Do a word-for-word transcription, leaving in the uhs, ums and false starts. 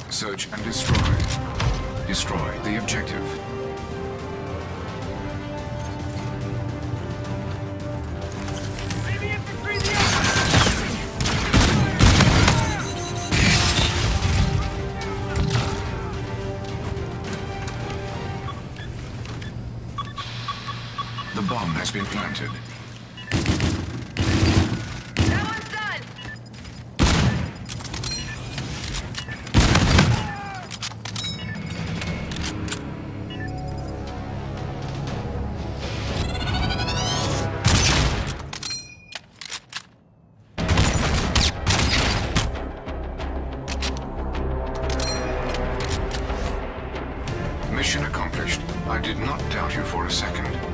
Search and destroy. Destroy the objective. The bomb has been planted. That one's done! Mission accomplished. I did not doubt you for a second.